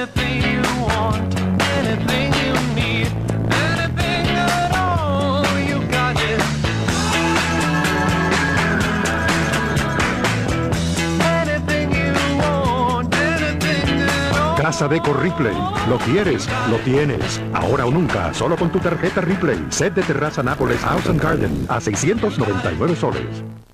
anything you want, anything you need, anything at all, you got it. Anything you want, anything at all. Casa Decor Ripley. Lo quieres, lo tienes. Ahora o nunca, solo con tu tarjeta Ripley. Set de terraza Nápoles House and Garden a 699 soles.